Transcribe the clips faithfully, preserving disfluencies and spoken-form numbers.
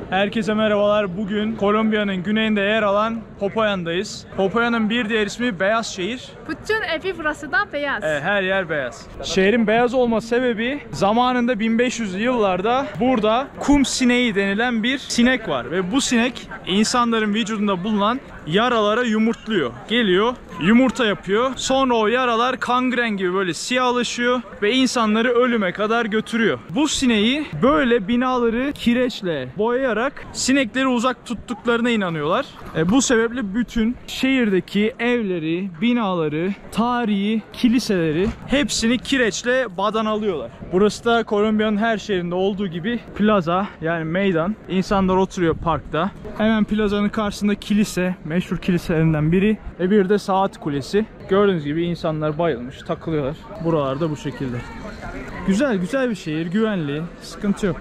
Herkese merhabalar. Bugün Kolombiya'nın güneyinde yer alan Popayan'dayız. Popayan'ın bir diğer ismi Beyaz Şehir. Bütün evi burası da beyaz. Evet, her yer beyaz. Şehrin beyaz olma sebebi zamanında bin beş yüzlü yıllarda burada kum sineği denilen bir sinek var. Ve bu sinek insanların vücudunda bulunan yaralara yumurtluyor. Geliyor, yumurta yapıyor. Sonra o yaralar kangren gibi böyle siyahlaşıyor ve insanları ölüme kadar götürüyor. Bu sineği böyle binaları kireçle boyayarak sinekleri uzak tuttuklarına inanıyorlar. E, bu sebeple bütün şehirdeki evleri, binaları, tarihi, kiliseleri hepsini kireçle badanalıyorlar. Burası da Kolombiya'nın her şehrinde olduğu gibi plaza, yani meydan. İnsanlar oturuyor parkta. Hemen plazanın karşısında kilise, meşhur kiliselerinden biri ve bir de saat kulesi. Gördüğünüz gibi insanlar bayılmış, takılıyorlar. Buralarda bu şekilde. Güzel, güzel bir şehir, güvenli, sıkıntı yok.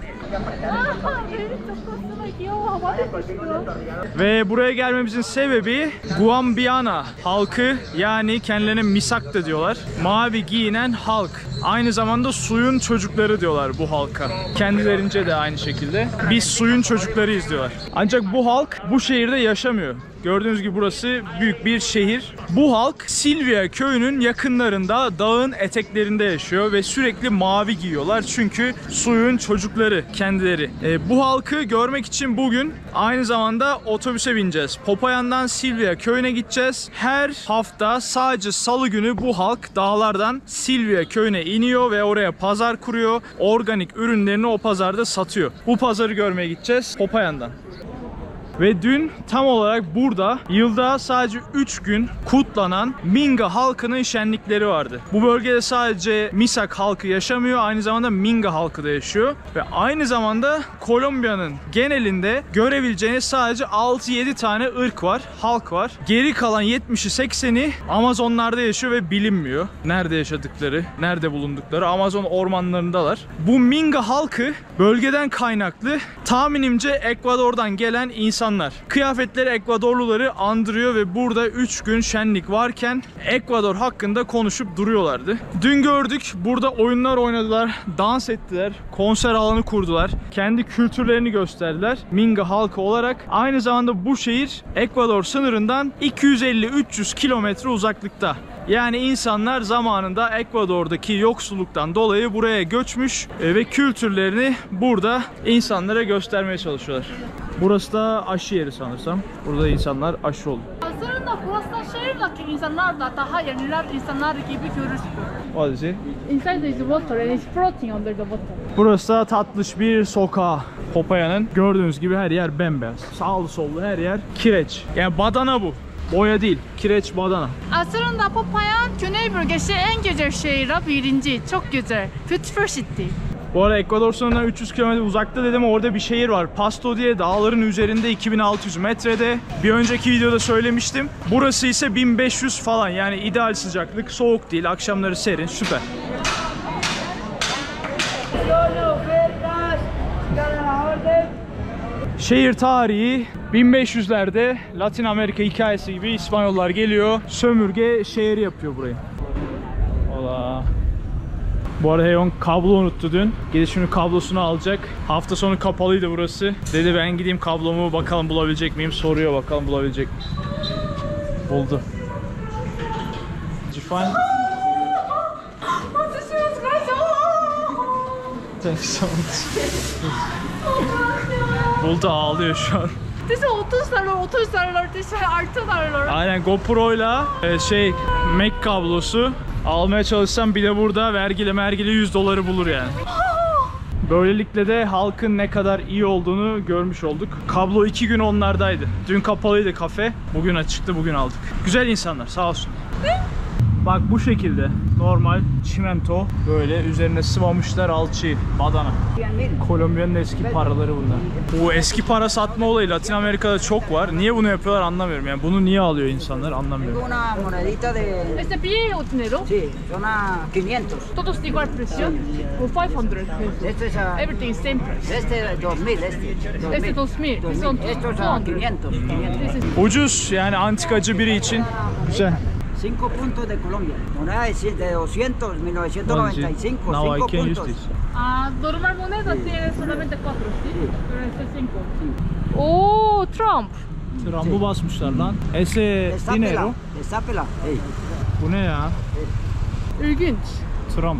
Ve buraya gelmemizin sebebi Guambiana halkı, yani kendilerine misak da diyorlar. Mavi giyinen halk. Aynı zamanda suyun çocukları diyorlar bu halka. Kendilerince de aynı şekilde. Biz suyun çocuklarıyız diyorlar. Ancak bu halk bu şehirde yaşamıyor. Gördüğünüz gibi burası büyük bir şehir. Bu halk Silvia köyünün yakınlarında, dağın eteklerinde yaşıyor ve sürekli mavi giyiyorlar. Çünkü suyun çocukları kendileri. E, bu halkı görmek için bugün aynı zamanda otobüse bineceğiz. Popayan'dan Silvia köyüne gideceğiz. Her hafta sadece salı günü bu halk dağlardan Silvia köyüne iniyor ve oraya pazar kuruyor. Organik ürünlerini o pazarda satıyor. Bu pazarı görmeye gideceğiz Popayan'dan. Ve dün tam olarak burada yılda sadece üç gün kutlanan Minga halkının şenlikleri vardı. Bu bölgede sadece Misak halkı yaşamıyor, aynı zamanda Minga halkı da yaşıyor. Ve aynı zamanda Kolombiya'nın genelinde görebileceğiniz sadece altı yedi tane ırk var, halk var. Geri kalan yetmişi sekseni Amazonlarda yaşıyor ve bilinmiyor nerede yaşadıkları, nerede bulundukları. Amazon ormanlarındalar. Bu Minga halkı bölgeden kaynaklı, tahminimce Ekvador'dan gelen insan. Kıyafetleri Ekvadorluları andırıyor ve burada üç gün şenlik varken Ekvador hakkında konuşup duruyorlardı. Dün gördük, burada oyunlar oynadılar, dans ettiler, konser alanı kurdular, kendi kültürlerini gösterdiler Minga halkı olarak. Aynı zamanda bu şehir Ekvador sınırından iki yüz elli üç yüz kilometre uzaklıkta. Yani insanlar zamanında Ekvador'daki yoksulluktan dolayı buraya göçmüş ve kültürlerini burada insanlara göstermeye çalışıyorlar. Burası da aşı yeri sanırsam. Burada insanlar aşı oldu. Aslında burası da şehirdeki insanlar da daha yeniler insanlar gibi görürsün. What is it? Inside there is water and it's floating under the water. Burası da tatlış bir sokağı. Popayan'ın gördüğünüz gibi her yer bembeyaz. Sağlı sollu her yer kireç. Yani badana bu. Boya değil, kireç badana. Aslında Popayan güney bölgesi en güzel şehir, birinci. Çok güzel. Beautiful city. Bu arada Ekvador sınırından üç yüz kilometre uzakta dedim, orada bir şehir var. Pasto diye, dağların üzerinde, iki bin altı yüz metrede. Bir önceki videoda söylemiştim. Burası ise bin beş yüz falan, yani ideal sıcaklık. Soğuk değil, akşamları serin, süper. Şehir tarihi bin beş yüzlerde Latin Amerika hikayesi gibi İspanyollar geliyor, sömürge şehri yapıyor burayı. Ola. Bu arada Heyon kablo unuttu dün. Gidip şimdi kablosunu alacak. Hafta sonu kapalıydı burası. Dedi ben gideyim kablomu bakalım bulabilecek miyim? Soruyor bakalım bulabilecek mi? Buldu. Did you find? Thanks so much. Buldu, ağlıyor şu an. Dese otuz dolar, otuz dolar, dese altı dolar. Aynen, GoPro'yla e, şey Mac kablosu almaya çalışsam bile burada vergili mergili yüz doları bulur yani. Böylelikle de halkın ne kadar iyi olduğunu görmüş olduk. Kablo iki gün onlardaydı. Dün kapalıydı kafe. Bugün açıktı, bugün aldık. Güzel insanlar, sağ olsun. Bak bu şekilde normal çimento, böyle üzerine sıvamışlar alçıyı, badana. Kolombiya'nın eski paraları bunlar. Bu eski para satma olayı Latin Amerika'da çok var. Niye bunu yapıyorlar anlamıyorum. Yani bunu niye alıyor insanlar anlamıyorum. Una monedita de... Este pie o dinero? Sí, son a quinientos. Todos igual precio? O five hundred pesos. Este es a... Everything is same price. Este dos mil, este. Este dos mil. Son Estos a quinientos. Ucuz, yani antikacı biri için güzel. cinco puntos de Colombia. Moneda de doscientos, mil novecientos noventa y cinco. Now I cinco can use puntos. this. Ah, normal moneda tiene solamente cuatro, ¿sí? Pero este es cinco. Trump. Trump'ı basmışlar lan. Ese Destápela, dinero. destápela. Ey. Bu ne ya? İlginç. Trump.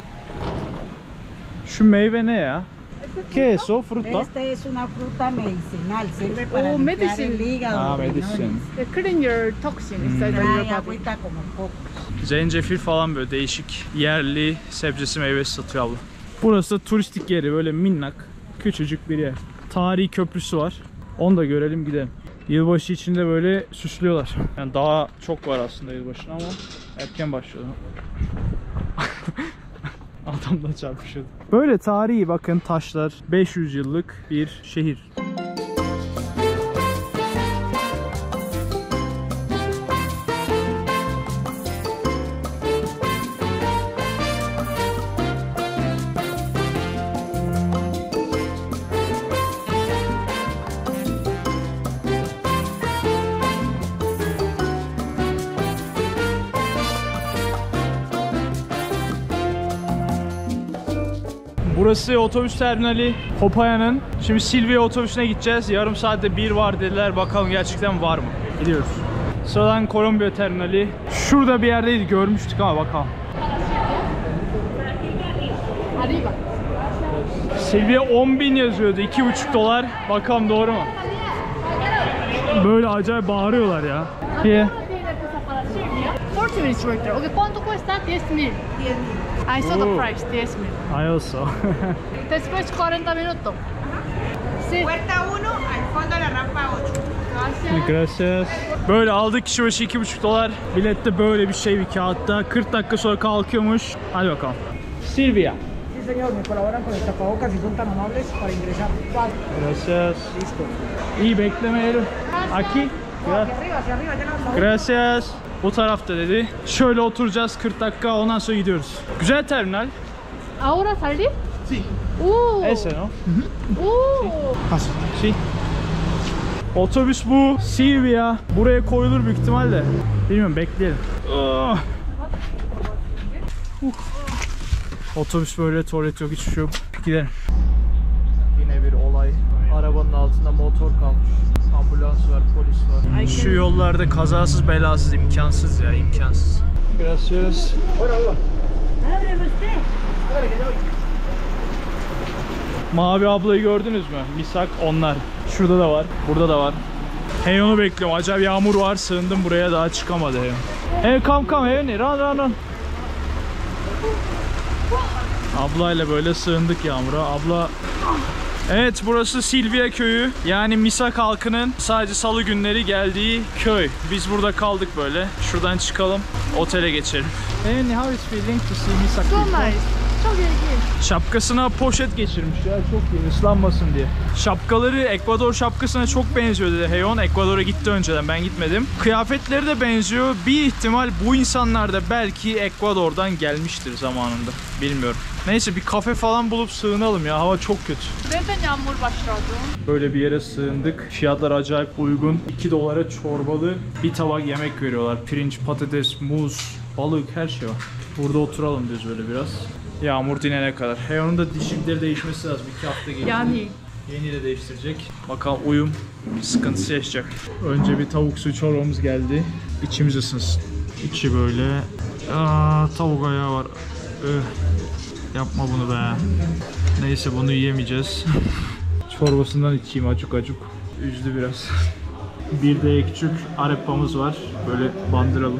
Şu meyve ne ya? ¿Qué es eso? Fruta. Esta es una fruta medicinal, sirve para Oh, limpiar medicine. el hígado. Ah, los medicine. riñones. They clean your toxin inside Trae your body. agüita como poco. Zencefil falan böyle değişik yerli sebzesi meyvesi satıyor abla. Burası da turistik yeri, böyle minnak, küçücük bir yer. Tarihi köprüsü var. Onu da görelim gidelim. Yılbaşı içinde böyle süslüyorlar. Yani daha çok var aslında yılbaşına ama erken başlıyor. Adamla çarpışıyordu. Böyle tarihi bakın taşlar, beş yüz yıllık bir şehir. Burası otobüs terminali Popaya'nın. Şimdi Silivri otobüsüne gideceğiz. Yarım saatte bir var dediler. Bakalım gerçekten var mı? Gidiyoruz. Sıradan Kolombiya terminali. Şurada bir yerdeydi, görmüştük ama bakalım. Arriba. Silivri'ye on bin yazıyordu. iki buçuk dolar. Bakalım doğru mu? Böyle acayip bağırıyorlar ya. Here. forty minutes right there. Okay, ¿cuánto cuesta? diez mil. I saw the Oh. price, diez mil. I also. Después cuarenta minutos. Sí. Puerta uno, al fondo de la rampa ocho. Gracias. Gracias. Böyle aldık kişi başı iki buçuk dolar. Bilette böyle bir şey bir kağıtta. kırk dakika sonra kalkıyormuş. Hadi bakalım. Silvia. Sí, señor, me colaboran con el tapabocas y son tan amables para ingresar. Gracias. Listo. İyi beklemeyelim. Aquí. Hacia arriba, hacia arriba, ya no. Gracias. Bu tarafta dedi. Şöyle oturacağız kırk dakika, ondan sonra gidiyoruz. Güzel terminal. ¿Ahora salir? Sí. Uh. Ese no? Uh. Şey. Otobüs bu. Silvia. Buraya koyulur büyük ihtimalle. Bilmiyorum, bekleyelim. Ah. Uh. Otobüs böyle, tuvalet yok, hiçbir şey yok. Gidelim. Yine bir olay. Arabanın altında motor kalmış. Ambulans var, polis var. Şu yollarda kazasız belasız imkansız ya, imkansız. Gracias. Mavi ablayı gördünüz mü? Misak onlar. Şurada da var, burada da var. Heyon'u bekliyorum. Acayip yağmur var, sığındım buraya, daha çıkamadı Heyon. Hey, come come Heyon, run run run. Ablayla böyle sığındık yağmura. Abla... Evet, burası Silivri köyü. Yani Misak halkının sadece salı günleri geldiği köy. Biz burada kaldık böyle. Şuradan çıkalım, otele geçelim. And how is feeling to see Misak? So nice. Çok ilginç. Şapkasına poşet geçirmiş ya, çok iyi, ıslanmasın diye. Şapkaları Ekvador şapkasına çok benziyor dedi Heyon. Ekvador'a gitti önceden, ben gitmedim. Kıyafetleri de benziyor. Bir ihtimal bu insanlar da belki Ekvador'dan gelmiştir zamanında. Bilmiyorum. Neyse, bir kafe falan bulup sığınalım ya, hava çok kötü. Neden yağmur başladı? Böyle bir yere sığındık. Fiyatlar acayip uygun. iki dolara çorbalı bir tabak yemek veriyorlar. Pirinç, patates, muz, balık, her şey var. Burada oturalım diyoruz böyle biraz. Yağmur dinene kadar. He, onun da dişlikleri değişmesi lazım. iki hafta geçti. Yani. Yeni de değiştirecek. Bakalım uyum sıkıntısı yaşayacak. Önce bir tavuk suyu çorbamız geldi. İçimiz ısınsın. İçi böyle. Aa, tavuk ayağı var. Öh. Yapma bunu be. Neyse, bunu yiyemeyeceğiz. Çorbasından içeyim acık acık. Üzdü biraz. Bir de küçük arepamız var. Böyle bandıralım.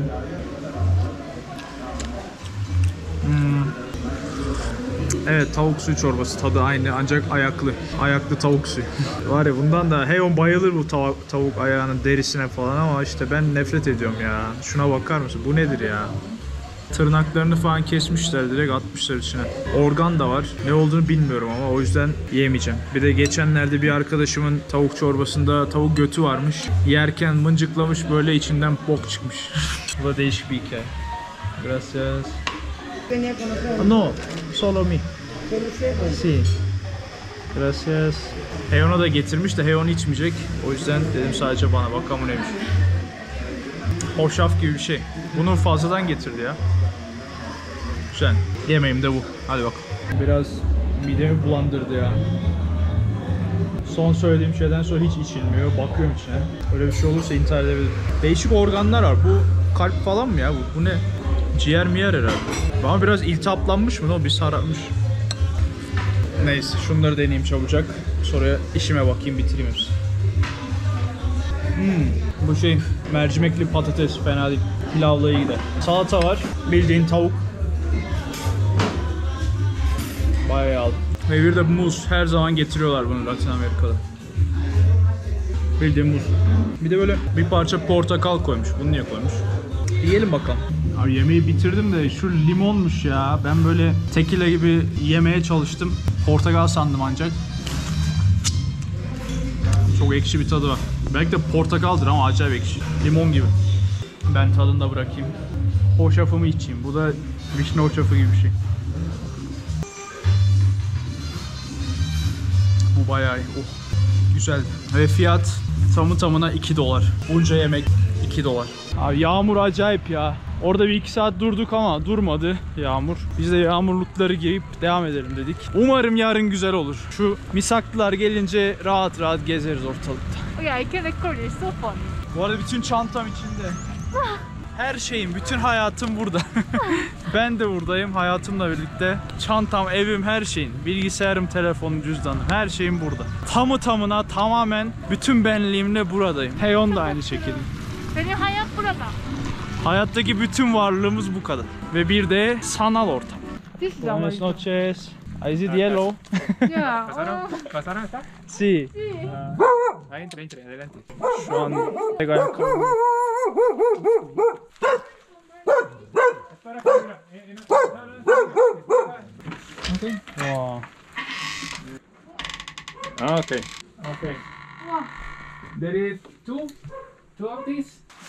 Hmm. Evet, tavuk suyu çorbası tadı aynı ancak ayaklı. Ayaklı tavuk suyu. Var ya, bundan da Heyon bayılır bu tavuk, tavuk ayağının derisine falan ama işte ben nefret ediyorum ya. Şuna bakar mısın? Bu nedir ya? Tırnaklarını falan kesmişler, direkt atmışlar içine. Organ da var. Ne olduğunu bilmiyorum ama o yüzden yemeyeceğim. Bir de geçenlerde bir arkadaşımın tavuk çorbasında tavuk götü varmış. Yerken mıncıklamış, böyle içinden bok çıkmış. Bu da değişik bir hikaye. Gracias. No, solo mi. Sí. Gracias. Heyon'a da getirmiş de Heyon içmeyecek. O yüzden dedim sadece bana, bakalım neymiş. Hoşaf gibi bir şey. Bunu fazladan getirdi ya. Güzel. Yemeğim de bu. Hadi bakalım. Biraz midemi bulandırdı ya. Son söylediğim şeyden sonra hiç içilmiyor. Bakıyorum içine. Öyle bir şey olursa intihar edebilirim. Değişik organlar var. Bu kalp falan mı ya? Bu, bu ne? Ciğer miyer herhalde. Ama biraz iltihaplanmış mı? O bir sararmış. Neyse şunları deneyeyim çabucak. Sonra işime bakayım, bitireyim hepsini. Hmm, bu şey mercimekli patates fena değil. Pilavla iyi gider. Salata var. Bildiğin tavuk. Bayağı aldım. Ve bir de muz. Her zaman getiriyorlar bunu Latin Amerika'da. Bildiğin muz. Bir de böyle bir parça portakal koymuş. Bunu niye koymuş? Yiyelim bakalım. Abi yemeği bitirdim de şu limonmuş ya. Ben böyle tekila gibi yemeye çalıştım. Portakal sandım ancak. Çok ekşi bir tadı var. Belki de portakaldır ama acayip ekşi. Limon gibi. Ben tadını da bırakayım. Hoşafımı içeyim. Bu da vişne hoşafı gibi bir şey. Bu bayağı iyi. Oh. Güzel. Ve fiyat tamı tamına iki dolar. Bunca yemek iki dolar. Abi yağmur acayip ya. Orada bir iki saat durduk ama durmadı yağmur. Biz de yağmurlukları giyip devam edelim dedik. Umarım yarın güzel olur. Şu misaklılar gelince rahat rahat gezeriz ortalıkta. Okay, I can record it. So funny. Bu arada bütün çantam içinde. Her şeyim, bütün hayatım burada. Ben de buradayım hayatımla birlikte. Çantam, evim, her şeyim. Bilgisayarım, telefonum, cüzdanım. Her şeyim burada. Tamı tamına tamamen bütün benliğimle buradayım. Heyon da aynı şekilde. Benim hayat burada. Hayattaki bütün varlığımız bu kadar. Ve bir de sanal ortam. This is Buenas America. noches. Is it yellow? Yeah. ¿Pasaron, ¿Pasaron acá? Sí. Ahí entra, entra, adelante. Şu an tek ayakkabı. Para acá, mira. Eh, eh, no, no, no, Okay. Wow. no. Okay. Okay. There is two, two of these.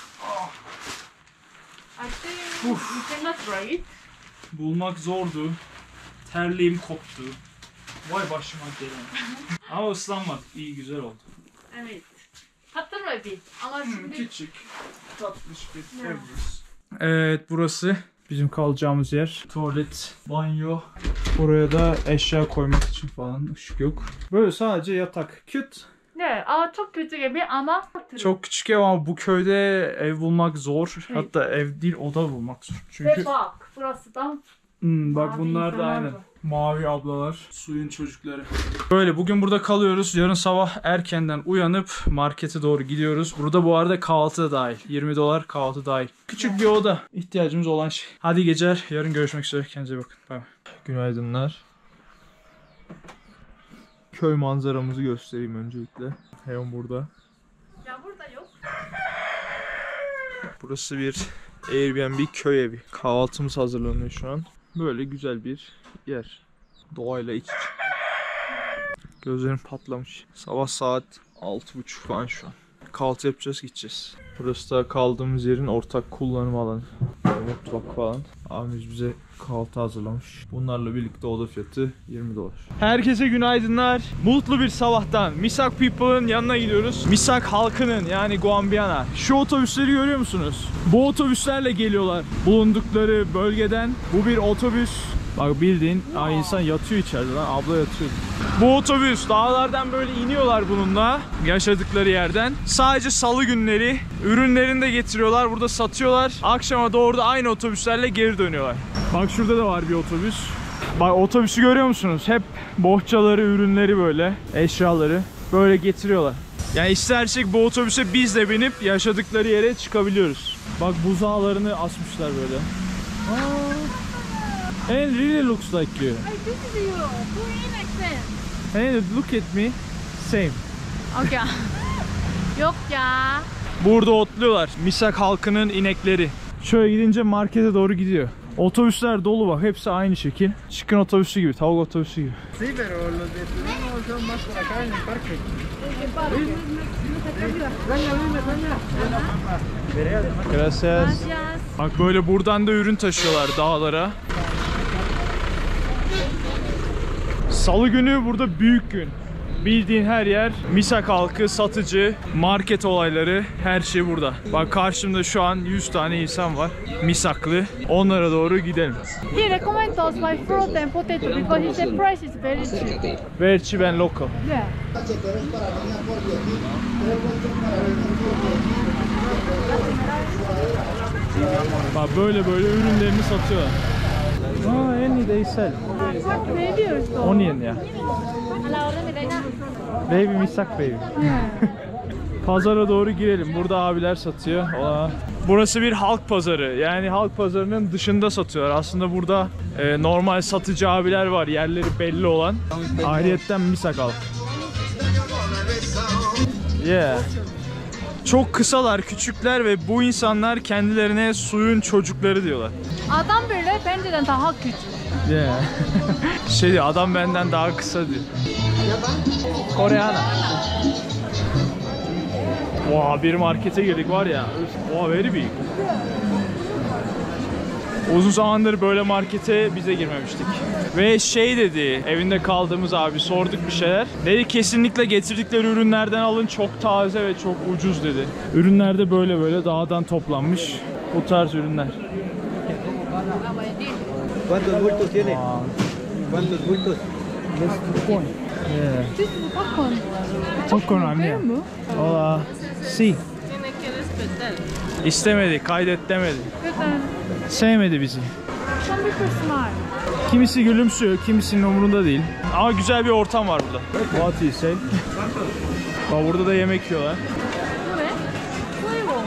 I think you cannot try it. Bulmak zordu. Terliğim koptu. Vay başıma gelen. Ama ıslanmadık. İyi, güzel oldu. Evet. Hatırla bir. Ama şimdi... Küçük, tatlış bir evimiz. Evet, burası bizim kalacağımız yer. Tuvalet, banyo. Buraya da eşya koymak için falan ışık yok. Böyle sadece yatak. Cute. Ne? Aa, çok kötü gibi ama... Çok küçük ev ama bu köyde ev bulmak zor. Evet. Hatta ev değil, oda bulmak zor. Ve Çünkü bak, burası da... hmm, bak Mavi bunlar da insanlar aynen. var. Mavi ablalar, suyun çocukları. Böyle bugün burada kalıyoruz. Yarın sabah erkenden uyanıp markete doğru gidiyoruz. Burada bu arada kahvaltı da dahil. yirmi dolar kahvaltı dahil. Küçük bir oda. İhtiyacımız olan şey. Hadi geceler. Yarın görüşmek üzere. Kendinize bakın. Bay bay. Günaydınlar. Köy manzaramızı göstereyim öncelikle. Heyon burada. Ya burada yok. Burası bir Airbnb köy evi. Kahvaltımız hazırlanıyor şu an. Böyle güzel bir yer. Doğayla iç içe. Gözlerim patlamış. Sabah saat altı buçuk falan şu an. Kahvaltı yapacağız, gideceğiz. Burası da kaldığımız yerin ortak kullanım alanı. Mutfak falan. Abimiz bize kahvaltı hazırlamış. Bunlarla birlikte oda fiyatı yirmi dolar. Herkese günaydınlar. Mutlu bir sabahtan Misak People'ın yanına gidiyoruz. Misak halkının, yani Guambiana. Şu otobüsleri görüyor musunuz? Bu otobüslerle geliyorlar bulundukları bölgeden. Bu bir otobüs. Bak bildiğin ay insan yatıyor içeride lan, abla yatıyor. Bu otobüs dağlardan böyle iniyorlar bununla yaşadıkları yerden. Sadece salı günleri ürünlerini de getiriyorlar, burada satıyorlar. Akşama doğru da aynı otobüslerle geri dönüyorlar. Bak şurada da var bir otobüs. Bak otobüsü görüyor musunuz? Hep bohçaları, ürünleri böyle, eşyaları böyle getiriyorlar. Yani istersek bu otobüse biz de binip yaşadıkları yere çıkabiliyoruz. Bak buzağlarını asmışlar böyle. Aa. And really looks like you. Ay, this is you. Bu inek sen. And look at me. Same. Okay. Yok ya. Burada otluyorlar. Misak halkının inekleri. Şöyle gidince markete doğru gidiyor. Otobüsler dolu bak. Hepsi aynı şekil. Chicken otobüsü gibi, tavuk otobüsü gibi. Sí, pero los de Turismo son más por acá en el parque. Gracias. Gracias. Bak böyle buradan da ürün taşıyorlar dağlara. Salı günü burada büyük gün. bildiğin her yer Misak halkı, satıcı, market olayları, her şey burada. Bak karşımda şu an yüz tane insan var. Misaklı. Onlara doğru gidelim. He recommended us buy fruit and potato because he said price is very cheap. Very cheap and local. Yeah. Bak böyle böyle ürünlerini satıyorlar. Aa, en they sell. Maybe or so. Onion ya. Baby misak baby. Yeah. Pazara doğru girelim. Burada abiler satıyor. Aa. Burası bir halk pazarı. Yani halk pazarının dışında satıyorlar. Aslında burada e, normal satıcı abiler var. Yerleri belli olan. Ayrıyetten misak halk. Yeah. Çok kısalar, küçükler ve bu insanlar kendilerine suyun çocukları diyorlar. Adam böyle benden daha küçük. Yeah. Şey diyor, adam benden daha kısa diyor. Koreana. Wow, bir markete girdik var ya. Wow, very big. Uzun zamandır böyle markete bize girmemiştik. Ve şey dedi, evinde kaldığımız abi, sorduk bir şeyler. Dedi kesinlikle getirdikleri ürünlerden alın, çok taze ve çok ucuz dedi. Ürünler de böyle böyle dağdan toplanmış. Bu tarz ürünler. ¿Cuántos bultos tiene? ¿Cuántos bultos? Yeah. This is popcorn. Popcorn anne. mu? Hola. Si. İstemedi, kaydet demedi. Neden? Sevmedi bizi. Some people smile. Kimisi gülümsüyor, kimisinin umurunda değil. Ama güzel bir ortam var burada. What is it? Bak burada da yemek yiyorlar. Bu ne? Flavor.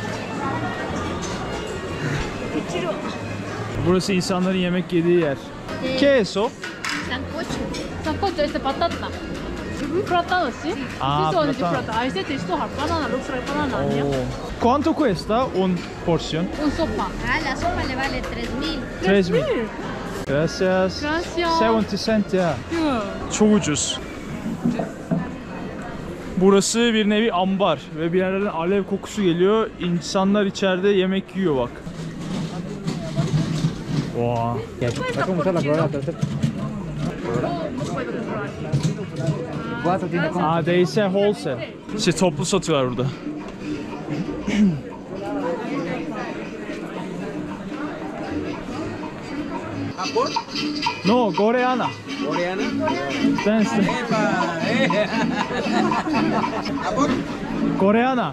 Ichiro. Burası insanların yemek yediği yer. Queso. Sancocho. Sancocho es de patata. Plátano, ¿sí? Ah, Sí, son de plátano. plátano. Ahí se te hizo banana, looks like banana, ¿ya? Oh. ¿Cuánto cuesta un porción? Un sopa. Ah, la sopa le vale tres mil. Tres mil. Gracias. Gracias. seventy cent ya. Yeah. Çok ucuz. Burası bir nevi ambar ve bir yerlerden alev kokusu geliyor. İnsanlar içeride yemek yiyor bak. Wow. Ah, they say wholesale. İşte toplu satıyorlar burada. ¿Japón? No, Koreana. ¿Coreana? Dance. ¡Epa! ¡Eh! ¿Japón? Koreana.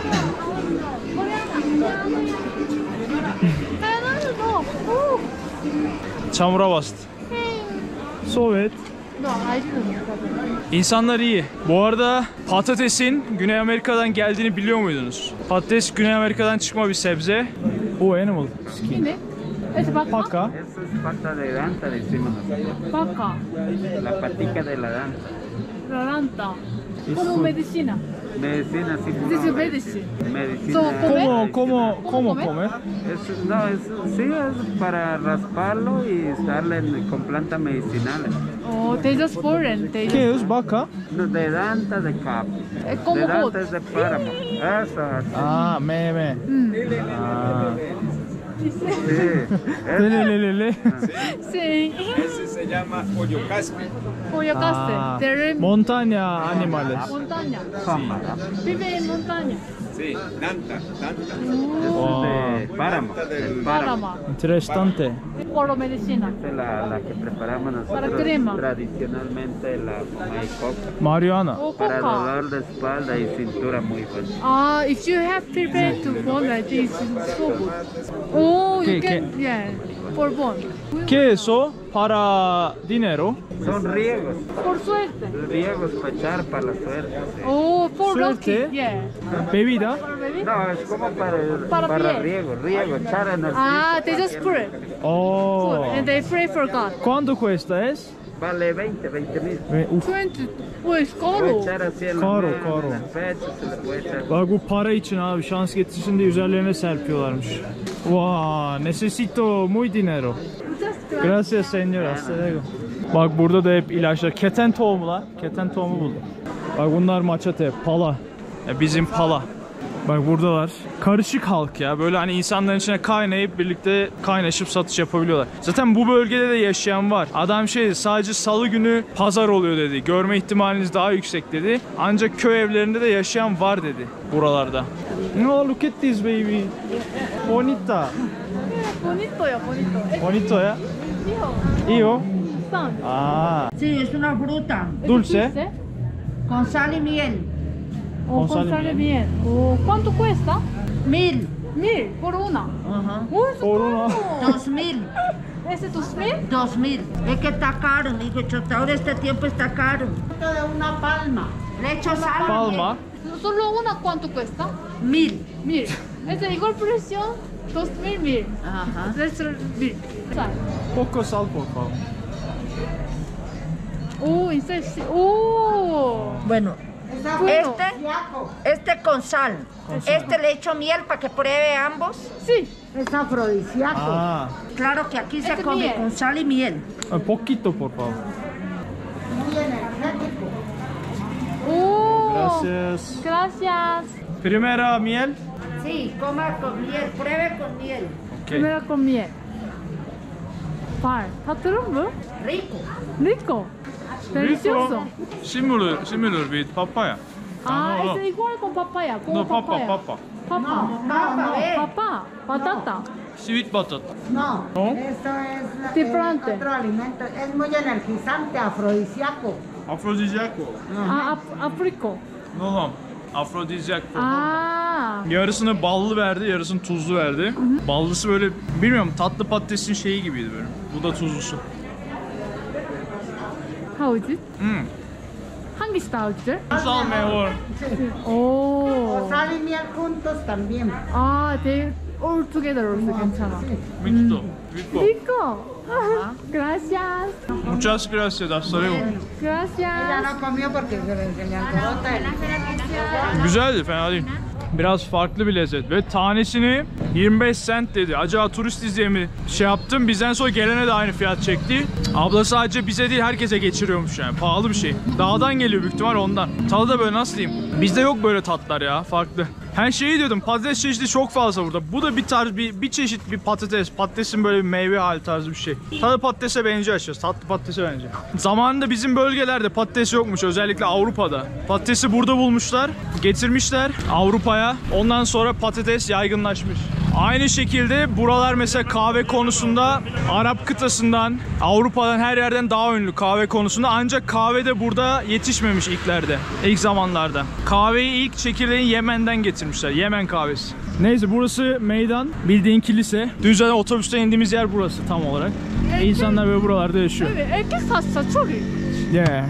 Çamura bastı. Sovyet. No, I didn't. İnsanlar iyi. Bu arada patatesin Güney Amerika'dan geldiğini biliyor muydunuz? Patates Güney Amerika'dan çıkma bir sebze. Bu animal skin. ¿Tiene? ¿Es vaca? Paka. Eso es pata de danza, decimos nosotros. Vaca. La patica de la danza. Raranta. Como medicina. Medicina, sí. This is no, medicine. Medicina. So, Como, medicina. como, como comer? comer? Es- no, es, sí, es para rasparlo y estarle en- con plantas medicinales. Oh, they just foreign. They ¿Qué just... es vaca? No, de danza de cap. Es como De hot. danza es de páramo. Eso, así. Aa, meme. Mm. Aa. Sí. Es- Lelelelele. Sí. Ese se llama Oyocaspe. Oyacaste. Aa, They're in Montaña animales. montaña. pájaro. Vive en montaña. Sí, Nanta, Nanta. Eso es de páramo. del páramo. Páramo. Interesante. Por medicina. Esta es la, la que preparamos Para nosotros crema. tradicionalmente, la maicoca. Marihuana. Oh, Para coca. dolor de espalda y cintura muy fácil. Ah, if you have prepared to bone like this, it's so good. Oh, you ¿Qué- can, yeah, for bone. Queso para dinero. Son riegos, Por suerte. riegos para echar para la suerte. sí. Oh, for Suerte. lucky, yeah. Bebida. For baby? No, es como para, Para para, piel. riego, riego, echar en el Ah, piso they para just que- pray. Oh. And they pray for God. ¿Cuánto cuesta es? Vale veinte, veinte mil. Ve- uf. twenty. Oh, it's Puede caro. echar así en la Caro, mano, caro. en el pecho, se le puede echar. Bak bu para için abi, şans getirsin diye üzerlerine serpiyorlarmış. Wow, necesito muy dinero. Just Gracias señor, hasta luego. Bak burada da hep ilaçlar. Keten tohumu lan. Keten tohumu buldum. Bak bunlar maçate, pala. Ya bizim pala. Bak buradalar. Karışık halk ya. Böyle hani insanların içine kaynayıp birlikte kaynaşıp satış yapabiliyorlar. Zaten bu bölgede de yaşayan var. Adam şey sadece salı günü pazar oluyor dedi. Görme ihtimaliniz daha yüksek dedi. Ancak köy evlerinde de yaşayan var dedi buralarda. No, look at this baby. Bonita. Bonito ya, bonito. Bonito ya. Io. Ah. Sí, es una fruta Dulce. con sal y miel. O Con con sal y sal y miel. miel. O, ¿cuánto cuesta? Mil. Mil por una. Ajá. Uy, eso Por es una. caro. Dos mil. ¿Ese dos mil? Dos mil. Es que está caro, hijo. Chota, ahora este tiempo está caro. De una palma. Le echo sal. Palma. Solo una, ¿cuánto cuesta? Mil. Mil. Es de igual precio, dos mil, mil. Ajá. Es mil. Sal. Poco sal por favor. Oh, en serio, sí. Oh. Bueno, Bueno. este, este con sal. Este le echo miel para que pruebe ambos. Sí. Es afrodisíaco. Ah. Claro que aquí se Este come miel. con sal y miel. Un poquito por favor. Oh. Gracias. Gracias. Primera miel. Sí, coma con miel, pruebe con miel. Okay. Primero con miel. Par. ¿Tatırım Rico. Rico. Delicioso. Similar, similar with papaya. Ah, no, no. es igual con papaya. Como No, papa, papaya. papa. Papa. Papa, eh. Papa. Patata. Sweet potato. No, ¿No? eso es la- Diferente. eh, otro alimento. Es muy energizante, afrodisíaco. Afrodizyak. Ah, ap- apriko. No no. Afrodizyak. Ah. Yarısını ballı verdi, yarısını tuzlu verdi. Ballısı böyle bilmiyorum tatlı patatesin şeyi gibiydi böyle. Bu da tuzlusu. How is it? Hmm. Hangisi daha güzel? Tuzal meyve. Oh. O sal y miel juntos también. 아, they all together also 괜찮아. Mixto. Mixto. Rico. Gracias. Muchas gracias. Hasta luego. Ella Gracias. no comió porque se le, se le alborota el... Güzeldi, fena değil. Biraz farklı bir lezzet ve tanesini yirmi beş cent dedi. Acaba turist diye mi şey yaptım? Bizden sonra gelene de aynı fiyat çekti. Abla sadece bize değil herkese geçiriyormuş yani. Pahalı bir şey. Dağdan geliyor büyük ihtimal ondan. Tadı da böyle nasıl diyeyim? Bizde yok böyle tatlar ya. Farklı. Her şeyi diyordum. Patates çeşidi çok fazla burada. Bu da bir tarz bir, bir çeşit bir patates. Patatesin böyle bir meyve hali tarzı bir şey. Tadı patatese benziyor açıkçası. Tatlı patatese benziyor. Zamanında bizim bölgelerde patates yokmuş. Özellikle Avrupa'da. Patatesi burada bulmuşlar. Getirmişler Avrupa'ya. Ondan sonra patates yaygınlaşmış. Aynı şekilde buralar mesela kahve konusunda Arap kıtasından, Avrupa'dan her yerden daha ünlü kahve konusunda. Ancak kahve de burada yetişmemiş ilklerde, ilk zamanlarda. Kahveyi ilk çekirdeğin Yemen'den getirmişler. Yemen kahvesi. Neyse burası meydan. Bildiğin kilise. Dün zaten otobüste indiğimiz yer burası tam olarak. İnsanlar böyle buralarda yaşıyor. Evet, erkek saçsa çok iyi. Yeah.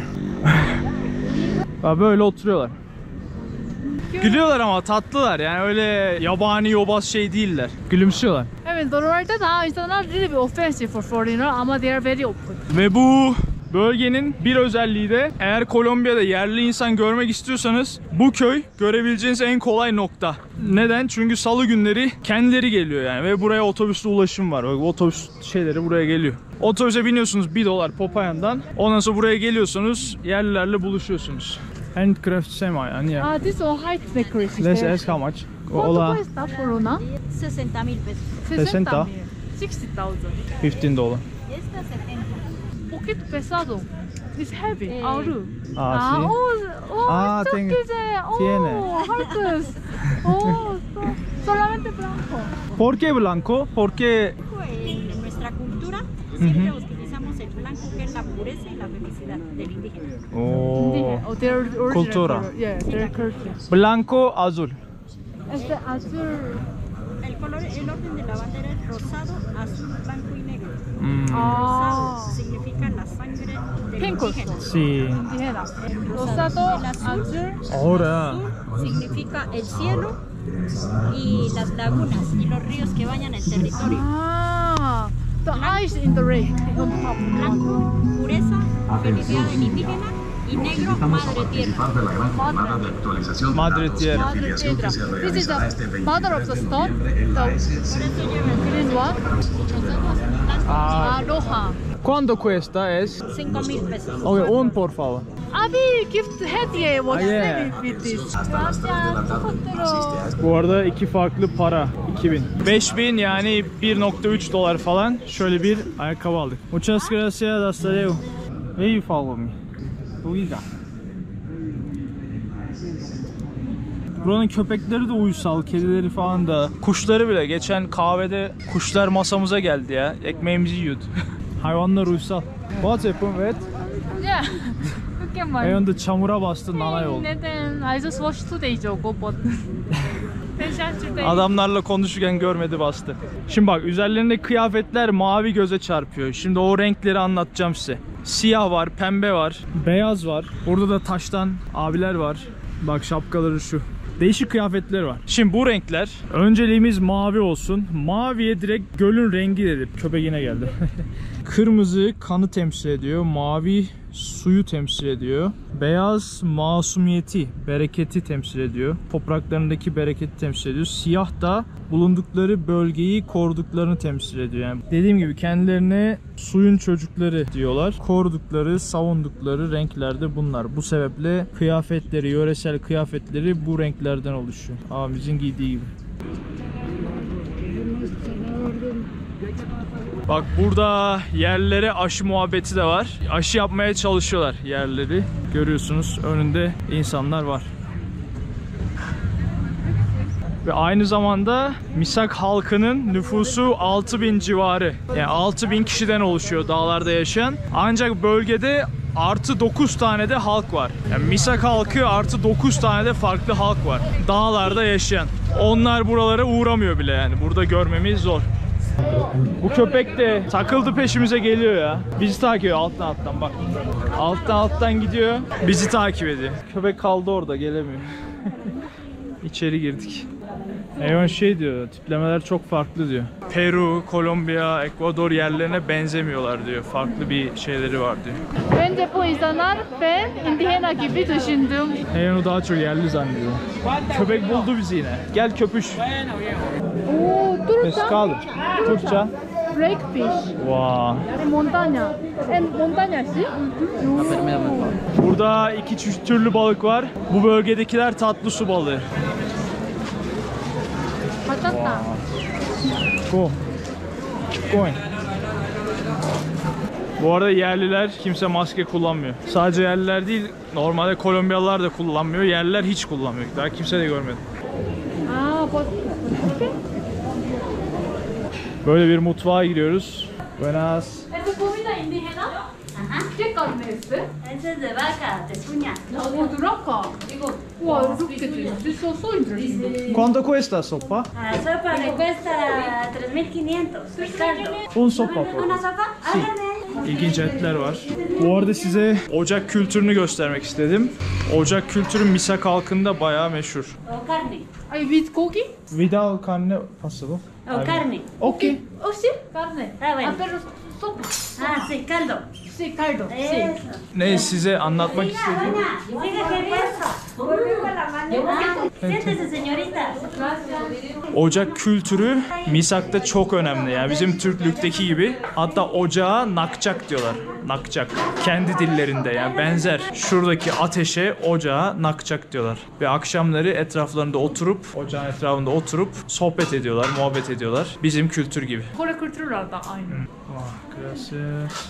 Böyle oturuyorlar. Gülüyorlar ama tatlılar yani öyle yabani yobaz şey değiller. Gülümsüyorlar. Evet, normalde daha insanlar really offensive for foreigner ama they are very open. Ve bu bölgenin bir özelliği de eğer Kolombiya'da yerli insan görmek istiyorsanız bu köy görebileceğiniz en kolay nokta. Neden? Çünkü salı günleri kendileri geliyor yani ve buraya otobüsle ulaşım var. Otobüs şeyleri buraya geliyor. Otobüse biniyorsunuz bir dolar Popayan'dan. Ondan sonra buraya geliyorsunuz yerlilerle buluşuyorsunuz. Handcraft semi yani ya. Ah, this one height necklace. Let's ask how much. ¿Cuánto cuesta por una? sesenta mil pesos. sesenta mil. sixty thousand. fifteen dolar. Esta setenta. Un poquito pesado. It's heavy. Ağır. Ah, Ah, sí. oh, oh, Ah, çok tengo- güzel. Oh, tiene. Harkus. Oh, so- solamente blanco. ¿Por qué blanco? Porque En nuestra cultura siempre utilizamos el blanco, que es la pureza y la felicidad del indígena. oh, Oh, their original Cultura. color. Yeah, their culture. blanco azul. Este azul. El color, el orden de la bandera es rosado, azul, blanco y negro. Hmm. Ah, Rosado significa la sangre del Pink indígena. Sí. indígena. Rosado, El azul, azul. Ahora. azul significa el cielo y las lagunas y los ríos que bañan el territorio. Ah, the eyes in the rain. On top. Blanco, pureza, felicidad del indígena y negro, madre tierra. Madre tierra. Madre Tierra. This is the mother of the stone. The green one. Ah, Aloha. ¿Cuánto cuesta es? Cinco mil pesos. Okay, un por favor. Abi gift hediye. What's Ah, yeah. the with this? Gracias. Bu arada iki farklı para. iki bin. beş bin yani bir nokta üç dolar falan. Şöyle bir ayakkabı aldık. Muchas gracias. Hasta luego. Where you follow me? Luisa. Buranın köpekleri de uysal, kedileri falan da. Kuşları bile. Geçen kahvede kuşlar masamıza geldi ya. Ekmeğimizi yiyordu. Hayvanlar uysal. What happened with? Yeah. Look at my. Ayağında çamura bastı, nanay oldu. Neden? I just watched two days ago, but. Adamlarla konuşurken görmedi, bastı. Şimdi bak, üzerlerinde kıyafetler mavi göze çarpıyor. Şimdi o renkleri anlatacağım size. Siyah var, pembe var, beyaz var. Burada da taştan abiler var. Bak şapkaları şu. Değişik kıyafetler var. Şimdi bu renkler, önceliğimiz mavi olsun. Maviye direkt gölün rengi dedim. Köpek yine geldi. Kırmızı kanı temsil ediyor. Mavi suyu temsil ediyor. Beyaz masumiyeti, bereketi temsil ediyor. Topraklarındaki bereketi temsil ediyor. Siyah da bulundukları bölgeyi koruduklarını temsil ediyor. Yani dediğim gibi kendilerine suyun çocukları diyorlar. Korudukları, savundukları renkler de bunlar. Bu sebeple kıyafetleri, yöresel kıyafetleri bu renklerden oluşuyor. Abimizin giydiği gibi. Bak burada yerlere aşı muhabbeti de var. Aşı yapmaya çalışıyorlar yerleri. Görüyorsunuz önünde insanlar var. Ve aynı zamanda Misak halkının nüfusu altı bin civarı. Yani altı bin kişiden oluşuyor dağlarda yaşayan. Ancak bölgede artı dokuz tane de halk var. Yani Misak halkı artı dokuz tane de farklı halk var. Dağlarda yaşayan. Onlar buralara uğramıyor bile yani. Burada görmemiz zor. Bu köpek de takıldı, peşimize geliyor ya. Bizi takip ediyor alttan alttan bak. Alttan alttan gidiyor. Bizi takip ediyor. Köpek kaldı orada, gelemiyor. İçeri girdik. Hayvan şey diyor, tiplemeler çok farklı diyor. Peru, Kolombiya, Ekvador yerlerine benzemiyorlar diyor. Farklı bir şeyleri var diyor. Bence bu insanlar ben indígena gibi düşündüm. Hayvanı daha çok yerli zannediyor. Köpek buldu bizi yine. Gel köpüş. Oo, Turca. Pescado. Turca. Blackfish. Wow. En montaña. En montaña, ¿sí? Burada iki çeşit türlü balık var. Bu bölgedekiler tatlı su balığı. Patata. Go. Keep going. Bu arada yerliler kimse maske kullanmıyor. Sadece yerliler değil, normalde Kolombiyalılar da kullanmıyor. Yerliler hiç kullanmıyor. Daha kimse de görmedi. Ah, pues. Böyle bir mutfağa giriyoruz. Buenas. ¿Es comida indígena? Ajá. ¿Qué carne es? Ese es de vaca, tezuña. No, duraca. Digo, wow, this is so interesting. ¿Cuánto cuesta sopa? La sopa le cuesta tres mil quinientos. Un sopa. por ¿Una favor. sopa? Háganme. İlginç etler var. Bu arada size ocak kültürünü göstermek istedim. Ocak kültürü Misak halkında bayağı meşhur. O carne. Ay, with cookie? Without carne possible. O carne. Okay. Oh, sí, carne. Ah, bueno. Ah, pero sopa. Ah, sí, caldo. Sí, caldo. Sí. Eso. Ne size anlatmak istediğim. Doña, diga qué cuesta. Ah, siéntese, señorita. Ocak kültürü Misak'ta çok önemli. Yani bizim Türklükteki gibi. Hatta ocağa nakçak diyorlar. Nakçak. Kendi dillerinde yani benzer. Şuradaki ateşe ocağa nakçak diyorlar. Ve akşamları etraflarında oturup, ocağın etrafında oturup sohbet ediyorlar, muhabbet ediyorlar. Bizim kültür gibi. Kore kültürler de aynı. Oh, gracias.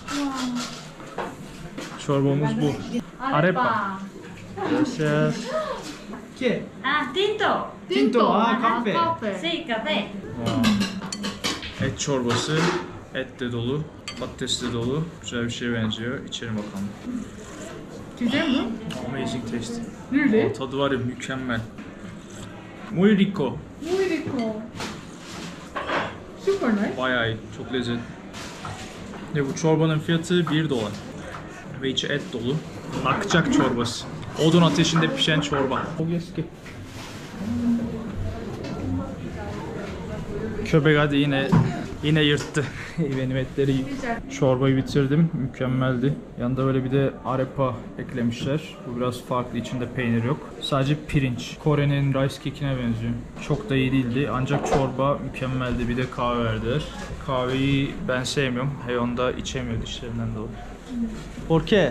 Çorbamız bu. Arepa. Gracias. ¿Qué? Ah, tinto. Tinto, ah, kahve. Sí, café. Wow. Et çorbası, et de dolu, patates de dolu. Güzel bir şeye benziyor. İçelim bakalım. Güzel mi? Amazing taste. Really? O tadı var ya, mükemmel. Muy rico. Muy rico. Super nice. Bayağı iyi, çok lezzetli. Ve bu çorbanın fiyatı bir dolar. Ve içi et dolu. Nakçak çorbası. Odun ateşinde pişen çorba. Çok eski. Köpek hadi yine yine yırttı. Benim etleri çorbayı bitirdim. Mükemmeldi. Yanında böyle bir de arepa eklemişler. Bu biraz farklı. İçinde peynir yok. Sadece pirinç. Kore'nin rice cake'ine benziyor. Çok da iyi değildi. Ancak çorba mükemmeldi. Bir de kahve verdiler. Kahveyi ben sevmiyorum. Hayvan da içemiyor dişlerinden dolayı. ¿Por qué?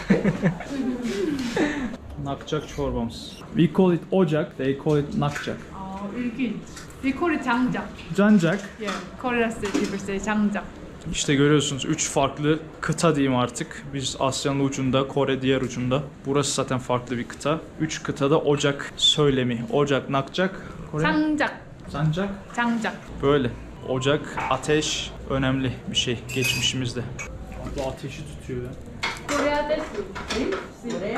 Nakçak çorbamız. We call it ocak, they call it nakçak. 어, 일긴. We call it 장작. Cancak. Yeah, Koreans people say 장작. İşte görüyorsunuz üç farklı kıta diyeyim artık. Biz Asya'nın ucunda, Kore diğer ucunda. Burası zaten farklı bir kıta. Üç kıtada ocak söylemi. Ocak, nakçak, Kore. 장작. Sancak. 장작. Böyle. Ocak, ateş önemli bir şey geçmişimizde. Bu ateşi tutuyor ya. Korea desu. Korea?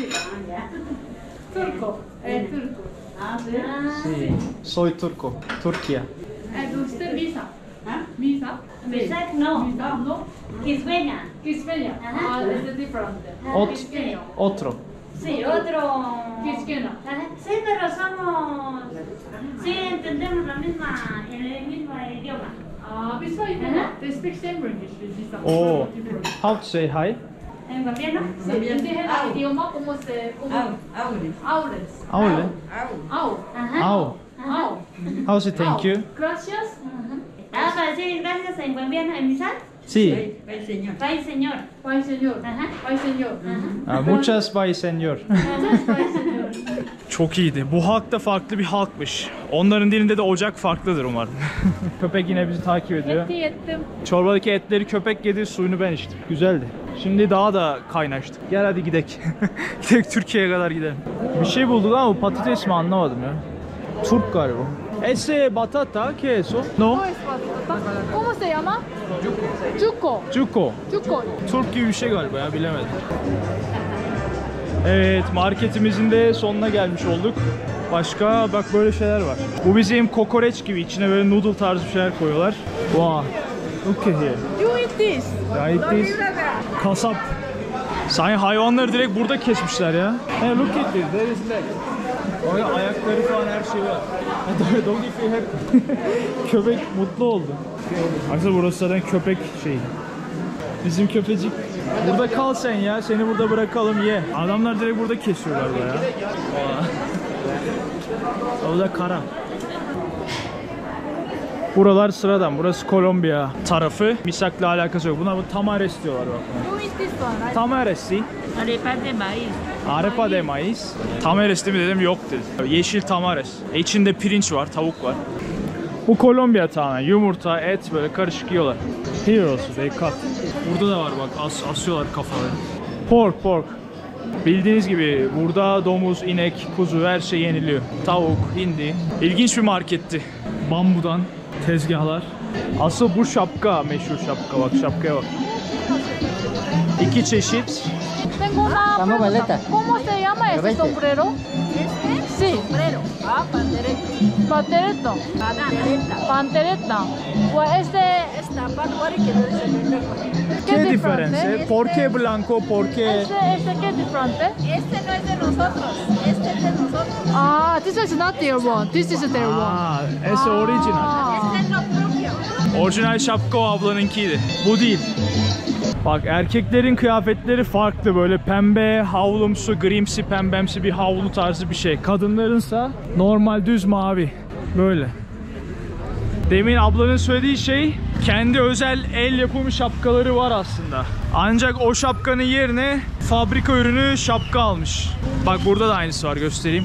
Turco. Eh, Turco. Sí. Soy turco. Türkiye. Eh, usted misa. Misa? Misa, no. Misa, no. Quispeña. Quispeña. Ah, es diferente. Ot, Quisqueño. otro. Sí, otro. Quisqueño. Sí, pero somos. Sí, entendemos la misma, el mismo idioma. Ah, mismo idioma. They speak same English. Misa. Oh. How to say hi? ¿En colombiano? Sí, indígena idioma, ¿cómo se...? Cómo? Aules. Aules. Aule. Au. Ajá. Au. Au. How say thank you? Gracias. Ah, para decir gracias en colombiano, en misal. Sí. El señor. Bye, señor. Bye, señor. Ajá. Bye, señor. Ah, muchas bye senor. Muchas bye, señor. Çok iyiydi. Bu halk da farklı bir halkmış. Onların dilinde de ocak farklıdır umarım. Köpek yine bizi takip ediyor. Etti yettim. Çorbadaki etleri köpek yedi, suyunu ben içtim. Güzeldi. Şimdi daha da kaynaştık. Gel hadi gidelim. Gidelim Türkiye'ye kadar gidelim. Bir şey bulduk ama bu patates mi anlamadım ya. Turp galiba. Ese batata, ¿qué es eso? No? ¿Cómo se llama? Yuko. Cuko. Yuko. Turp gibi bir şey galiba ya, bilemedim. Evet, marketimizin de sonuna gelmiş olduk. Başka bak böyle şeyler var. Bu bizim kokoreç gibi, içine böyle noodle tarzı bir şeyler koyuyorlar. Wow. Look at here. You eat this. Ya eat this. Kasap. Sanki hayvanları direkt burada kesmişler ya. Hey, look at this. There is leg. Orada ayakları falan her şey var. Don't if you have. Köpek mutlu oldu. Aslında burası zaten köpek şeyi. Bizim köpecik. Burada kal sen ya. Seni burada bırakalım ye. Adamlar direkt burada kesiyorlar ya. O da kara. Buralar sıradan. Burası Kolombiya tarafı. Misak'la alakası yok. Buna bu tamares diyorlar bak. You eat this one. Tamares değil. Arepas de maíz. Arepa de maíz. Tamares değil mi dedim, yok dedi. Yeşil tamares. İçinde pirinç var, tavuk var. Bu Kolombiya tamamen. Yumurta, et böyle karışık yiyorlar. Here also they cut. Burada da var bak, as asıyorlar kafaları. Pork, pork. Bildiğiniz gibi burada domuz, inek, kuzu her şey yeniliyor. Tavuk, hindi. İlginç bir marketti. Bambudan tezgahlar. Asıl bu şapka meşhur şapka, bak şapkaya bak. İki çeşit. Tengo una pregunta. ¿Cómo se llama ese sombrero? ¿Este? Sí. Sombrero. Ah, pandereta. Pantereto. Pandereta. Pantereta. Pues este... Esta pan que no dice el ¿Qué diferencia? ¿Por qué blanco? ¿Por qué? Este, este, ¿qué es diferente? Este no es de nosotros. Este es de nosotros. Ah, this is not their one. This is their one. Aa, ese original. Este es lo propio. Orijinal şapka o ablanınkiydi. Bu değil. Bak erkeklerin kıyafetleri farklı, böyle pembe, havlumsu, grimsi, pembemsi bir havlu tarzı bir şey. Kadınlarınsa normal düz mavi. Böyle. Demin ablanın söylediği şey, kendi özel el yapımı şapkaları var aslında. Ancak o şapkanın yerine fabrika ürünü şapka almış. Bak burada da aynısı var, göstereyim.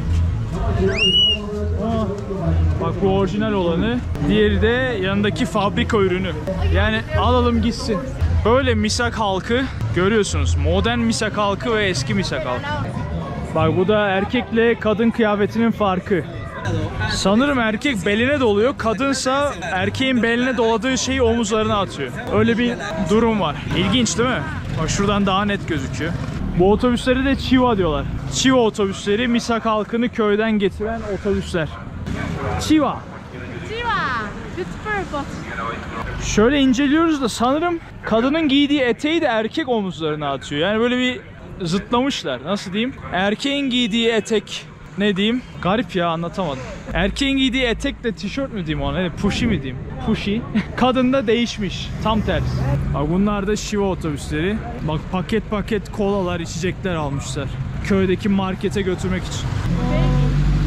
Aa, bak bu orijinal olanı, diğeri de yanındaki fabrika ürünü. Yani alalım gitsin. Böyle Misak halkı görüyorsunuz. Modern Misak halkı ve eski Misak halkı. Bak bu da erkekle kadın kıyafetinin farkı. Sanırım erkek beline doluyor, kadınsa erkeğin beline doladığı şeyi omuzlarına atıyor. Öyle bir durum var. İlginç değil mi? Bak şuradan daha net gözüküyor. Bu otobüsleri de Chiva diyorlar. Chiva otobüsleri, Misak halkını köyden getiren otobüsler. Chiva. Chiva. It's purple. Şöyle inceliyoruz da sanırım kadının giydiği eteği de erkek omuzlarına atıyor. Yani böyle bir zıtlamışlar. Nasıl diyeyim? Erkeğin giydiği etek, ne diyeyim? Garip ya, anlatamadım. Erkeğin giydiği etekle tişört mü diyeyim ona? Ne? Pushy mi diyeyim? Pushy. Kadında değişmiş. Tam tersi. Bak bunlar da Chiva otobüsleri. Bak paket paket kolalar, içecekler almışlar. Köydeki markete götürmek için.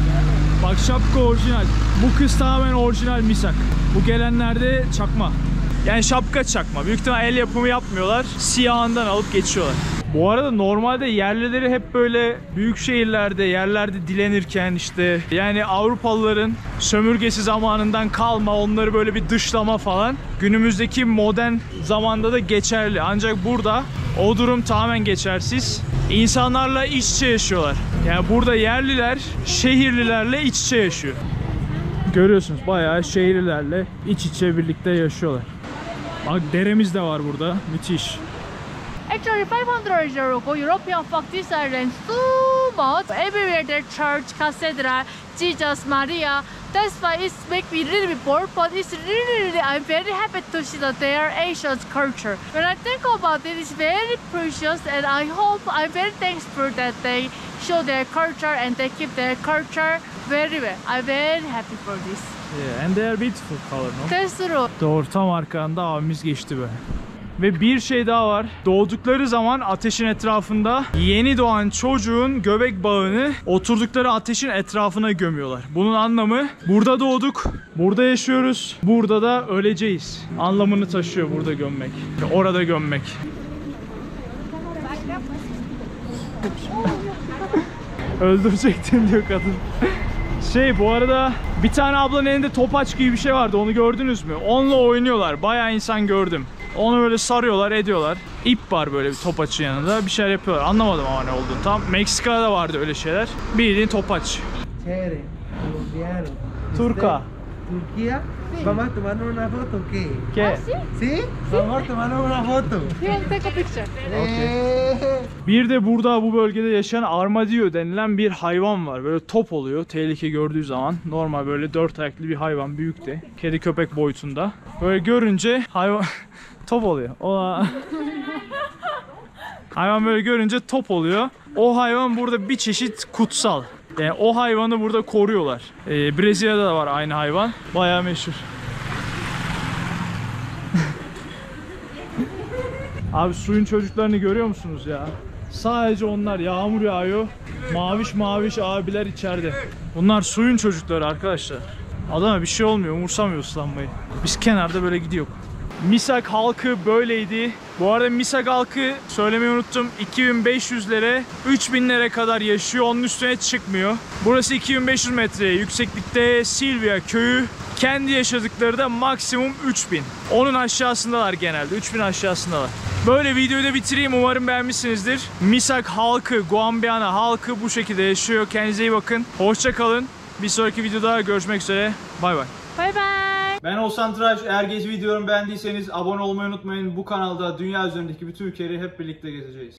Bak şapka orijinal. Bu kız tamamen orijinal Misak. Bu gelenler de çakma. Yani şapka çakma. Büyük ihtimal el yapımı yapmıyorlar. Siyahından alıp geçiyorlar. Bu arada normalde yerlileri hep böyle büyük şehirlerde, yerlerde dilenirken işte yani Avrupalıların sömürgesi zamanından kalma, onları böyle bir dışlama falan günümüzdeki modern zamanda da geçerli. Ancak burada o durum tamamen geçersiz. İnsanlarla iç içe yaşıyorlar. Yani burada yerliler şehirlilerle iç içe yaşıyor. Görüyorsunuz bayağı şehirlilerle iç içe birlikte yaşıyorlar. Bak deremiz de var burada. Müthiş. Actually, five hundred years ago, European folk descended so much. Everywhere their church, cathedral, Jesus, Maria. That's why it makes me really bit bored, but it's really, really, I'm very happy to see that they are Asian culture. When I think about it, it's very precious, and I hope, I'm very thankful that they show their culture and they keep their culture very well. I'm very happy for this. Yeah, and they are beautiful color, no? That's true. Doğru, tam arkanda abimiz geçti böyle. Ve bir şey daha var. Doğdukları zaman ateşin etrafında yeni doğan çocuğun göbek bağını oturdukları ateşin etrafına gömüyorlar. Bunun anlamı burada doğduk, burada yaşıyoruz, burada da öleceğiz anlamını taşıyor burada gömmek. Orada gömmek. Öldürecektin diyor kadın. Şey bu arada bir tane ablanın elinde topaç gibi bir şey vardı, onu gördünüz mü? Onunla oynuyorlar, bayağı insan gördüm. Onu böyle sarıyorlar, ediyorlar. İp var böyle bir topaçın yanında, bir şeyler yapıyorlar. Anlamadım ama ne olduğunu tam. Meksika'da da vardı öyle şeyler. Bildiğin topaç. Chévere, colombiano. Turca. Turquía. Vamos a tomar una foto, ¿qué? ¿Qué? ¿Sí? Vamos a tomar una foto. Here, take a picture. Eh. Bir de burada bu bölgede yaşayan armadillo denilen bir hayvan var. Böyle top oluyor tehlike gördüğü zaman. Normal böyle dört ayaklı bir hayvan, büyük de. Kedi köpek boyutunda. Böyle görünce hayvan top oluyor. O hayvan böyle görünce top oluyor. O hayvan burada bir çeşit kutsal. Yani o hayvanı burada koruyorlar. Ee, Brezilya'da da var aynı hayvan. Bayağı meşhur. Abi suyun çocuklarını görüyor musunuz ya? Sadece onlar, yağmur yağıyor. Maviş maviş abiler içeride. Bunlar suyun çocukları arkadaşlar. Adama bir şey olmuyor, umursamıyor ıslanmayı. Biz kenarda böyle gidiyor. Misak halkı böyleydi. Bu arada Misak halkı söylemeyi unuttum. iki bin beş yüzlere, üç binlere kadar yaşıyor. Onun üstüne çıkmıyor. Burası iki bin beş yüz metre yükseklikte Silvia köyü. Kendi yaşadıkları da maksimum üç bin. Onun aşağısındalar genelde. üç bin aşağısındalar. Böyle videoyu da bitireyim. Umarım beğenmişsinizdir. Misak halkı, Guambiana halkı bu şekilde yaşıyor. Kendinize iyi bakın. Hoşça kalın. Bir sonraki videoda görüşmek üzere. Bay bay. Bye bye. Ben Oğuzhan Tıraş. Eğer gezi videolarımı beğendiyseniz abone olmayı unutmayın. Bu kanalda dünya üzerindeki bütün ülkeleri hep birlikte gezeceğiz.